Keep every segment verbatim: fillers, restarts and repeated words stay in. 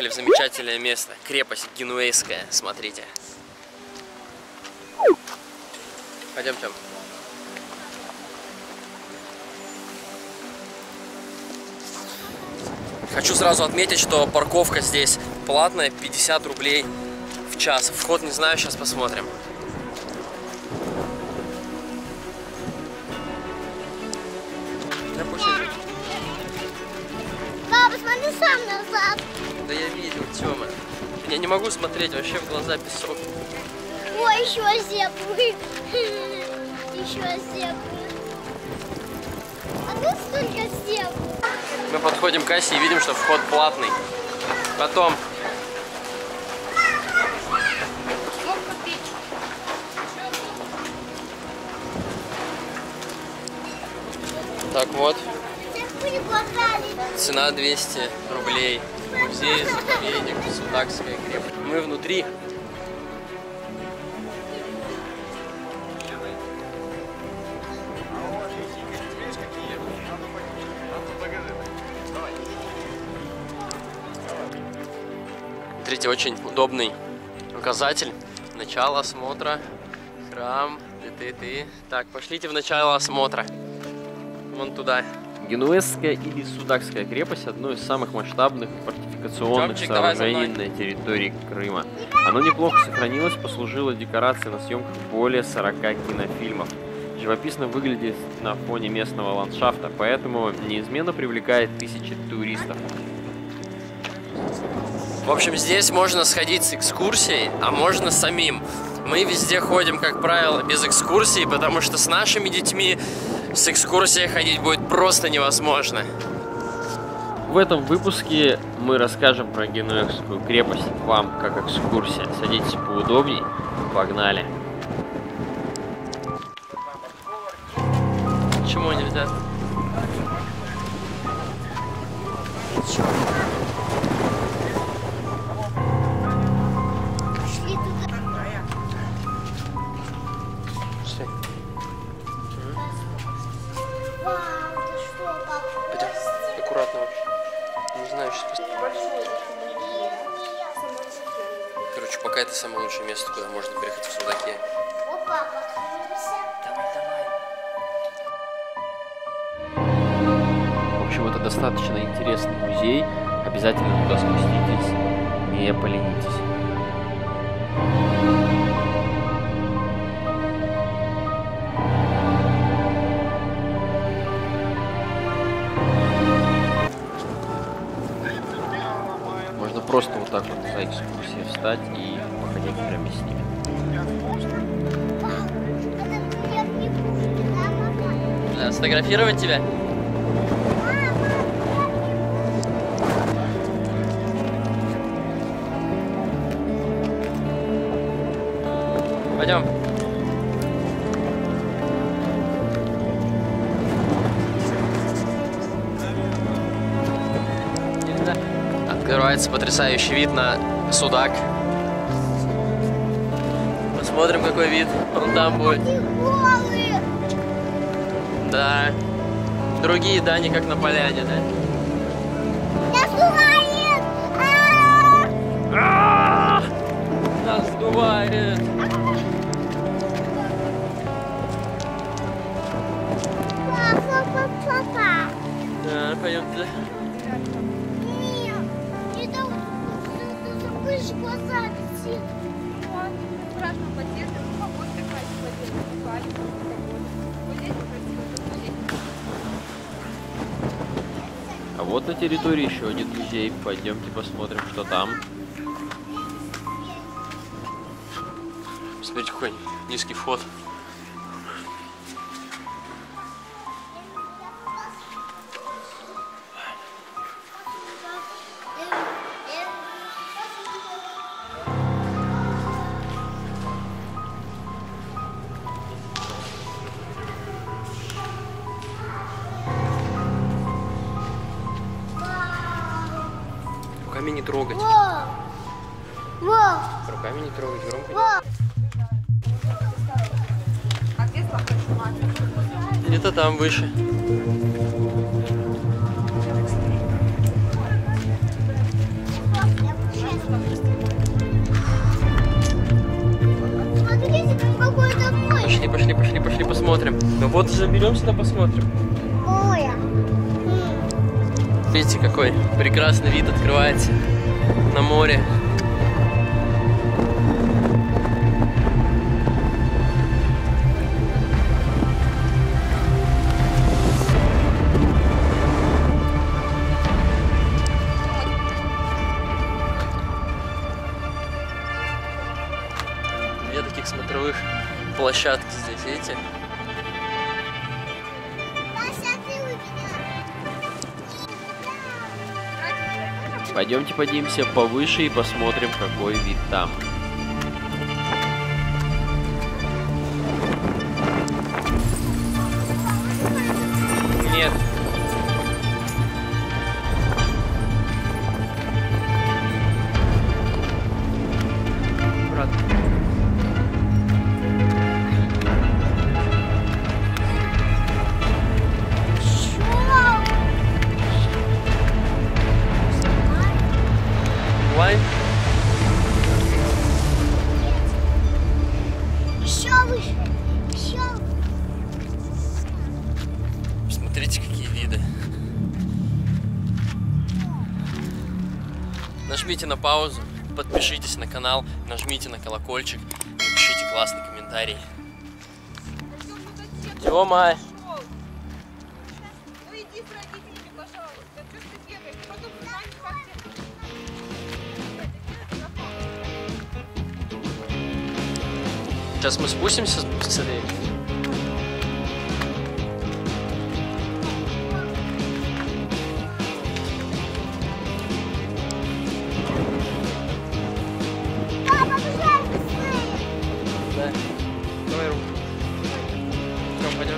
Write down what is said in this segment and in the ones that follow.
приехали в замечательное место. Крепость Генуэзская, смотрите. Пойдем, Тём. Хочу сразу отметить, что парковка здесь платная, пятьдесят рублей в час. Вход не знаю, сейчас посмотрим. Папа, смотри сам назад. Да я видел, Тёма. Я не могу смотреть, вообще в глаза песок. Ой, еще зебры. Еще зебры. А тут столько зебр. Мы подходим к кассе и видим, что вход платный. Потом. Так вот. Цена двести рублей. Музей, заповедник, Судакская крепость. Мы внутри. Смотрите, очень удобный указатель. Начало осмотра. Храм. Ты-ты-ты. Так, пошлите в начало осмотра. Вон туда. Генуэзская или Судакская крепость – одно из самых масштабных фортификационных Тёмчик, сооружений на территории Крыма. Оно неплохо сохранилось, послужило декорацией на съемках более сорока кинофильмов. Живописно выглядит на фоне местного ландшафта, поэтому неизменно привлекает тысячи туристов. В общем, здесь можно сходить с экскурсией, а можно самим. Мы везде ходим, как правило, без экскурсий, потому что с нашими детьми с экскурсией ходить будет просто невозможно. В этом выпуске мы расскажем про Генуэзскую крепость вам как экскурсия. Садитесь поудобней, погнали. Почему нельзя? Короче, пока это самое лучшее место, куда можно приехать в Судаке. Давай, давай. В общем, это достаточно интересный музей. Обязательно туда спуститесь, не поленитесь. Просто вот так вот за экскурсией встать и походить прямо с ними. Да, сфотографировать тебя? Пойдем. Открывается потрясающий вид на Судак. Посмотрим, какой вид он там будет. Да. Другие, да, не как на поляне, да? Нас сдувает. Да, пойдем туда. Глаза висит. Страшно подъезд, погода такая подъезд. А вот на территории еще один музей. Пойдемте посмотрим, что там. Смотрите, какой низкий вход. Руками не трогать. Во! Во! Руками не трогать, громко. Во! А где слабая? Где-то там выше. Я посмотрим. Ну вот заберемся, да посмотрим. Ой. Видите, какой прекрасный вид открывается на море. Две таких смотровых площадки здесь, видите? Пойдемте поднимемся повыше и посмотрим, какой вид там. Нет. Брат. Лайн. Еще выше. Еще. Смотрите, какие виды. Нажмите на паузу, подпишитесь на канал, нажмите на колокольчик, напишите классный комментарий. Тёма! Ну иди с родителями, пожалуйста. Что ж ты бегаешь? Потом знаешь, как тебе... Сейчас мы спустимся с этой. Папа, бежать быстрее. Да. Давай руку. Идем, пойдем.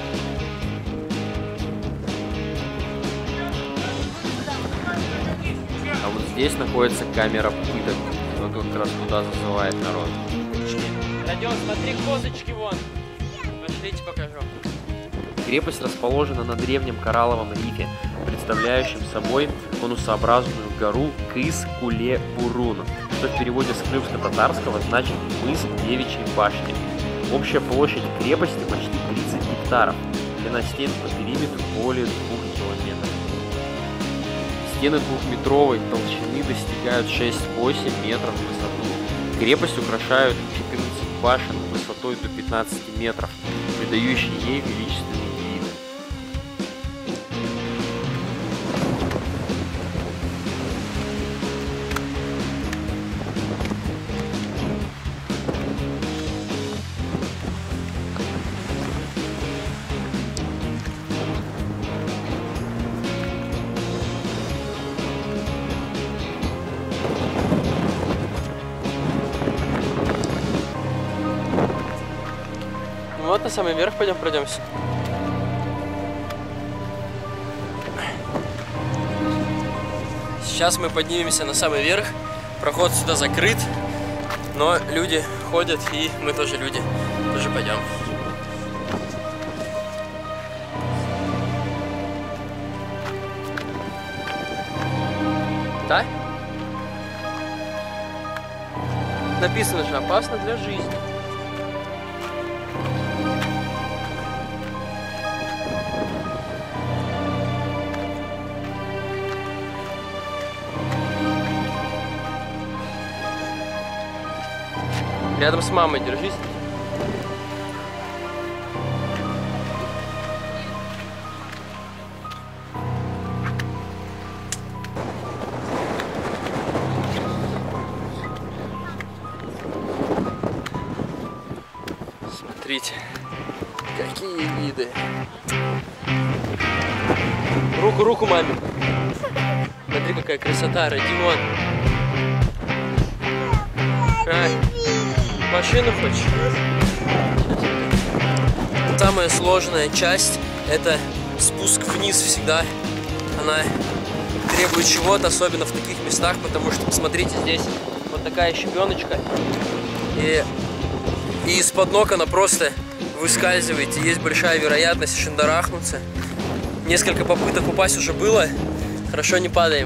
А вот здесь находится камера пыток. Вот как раз туда зазывает народ. Пойдем, смотри, козочки вон. Пошлите, покажу. Крепость расположена на древнем коралловом рифе, представляющем собой конусообразную гору Кыс-Куле-Бурун, что в переводе с крымско-татарского значит «мыс Девичьей башни». Общая площадь крепости почти тридцать гектаров, длина стен по периметру более двух километров. Стены двухметровой толщины достигают шесть-восемь метров в высоту. Крепость украшают четырнадцать башен высотой до пятнадцати метров, придающие ей величественные виды. Вот на самый верх пойдем пройдемся. Сейчас мы поднимемся на самый верх. Проход сюда закрыт, но люди ходят, и мы тоже люди. Тоже пойдем. Да? Написано же, опасно для жизни. Рядом с мамой держись. Смотрите, какие виды. Руку, руку маме. Смотри, какая красота, Родион. А, машину хочешь? Самая сложная часть — это спуск вниз всегда. Она требует чего-то, особенно в таких местах, потому что, посмотрите, здесь вот такая щебеночка. И, и из-под ног она просто выскальзывает. И есть большая вероятность шандарахнуться. Несколько попыток упасть уже было. Хорошо, не падаем.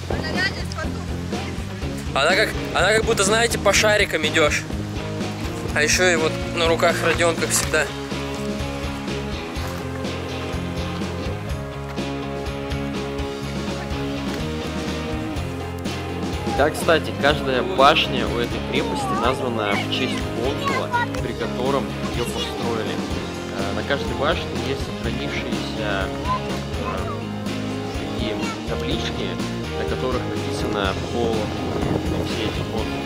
Она как, она как будто, знаете, по шарикам идешь. А еще и вот на руках Родион, как всегда. Да, кстати, каждая башня у этой крепости названа в честь консула, при котором ее построили. На каждой башне есть сохранившиеся такие таблички, на которых написано пол и все эти консулы.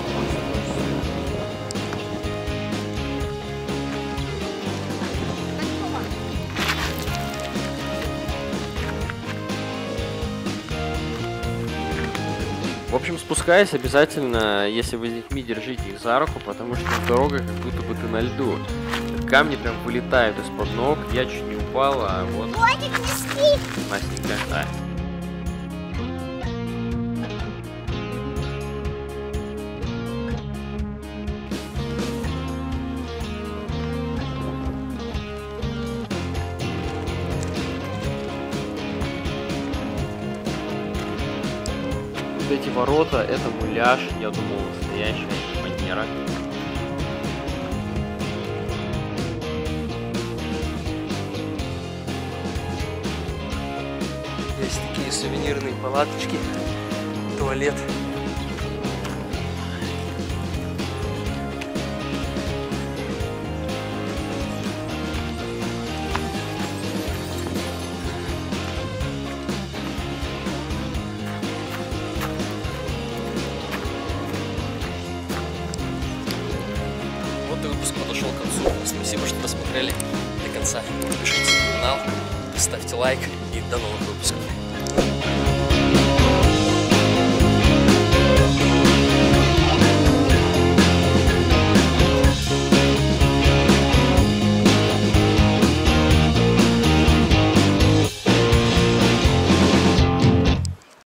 В общем, спускаясь, обязательно, если вы с детьми, держите их за руку, потому что дорога как будто бы ты на льду. Камни прям вылетают из-под ног, я чуть не упал, а вот... Котик, не спи! Настенька, а. Вот эти ворота, это муляж, я думал, настоящая манера. Есть такие сувенирные палаточки, туалет. Вот и выпуск подошел к концу. Спасибо, что досмотрели до конца. Подпишитесь на канал, ставьте лайк и до новых выпусков.